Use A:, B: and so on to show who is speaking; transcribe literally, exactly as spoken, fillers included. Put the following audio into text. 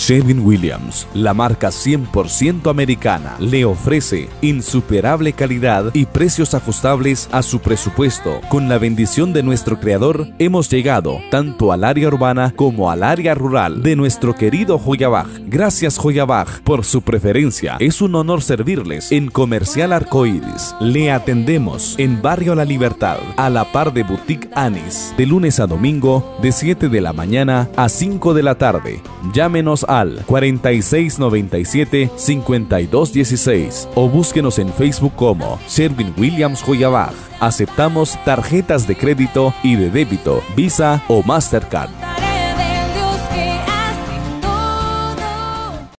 A: Sherwin-Williams, la marca cien por ciento americana, le ofrece insuperable calidad y precios ajustables a su presupuesto. Con la bendición de nuestro Creador, hemos llegado tanto al área urbana como al área rural de nuestro querido Joyabaj. Gracias Joyabaj por su preferencia. Es un honor servirles en Comercial Arcoíris. Le atendemos en Barrio La Libertad, a la par de Boutique Anis, de lunes a domingo, de siete de la mañana a cinco de la tarde. Llámenos al cuarenta y seis noventa y siete, cincuenta y dos dieciséis o búsquenos en Facebook como Sherwin-Williams Joyabaj. Aceptamos tarjetas de crédito y de débito, Visa o Mastercard.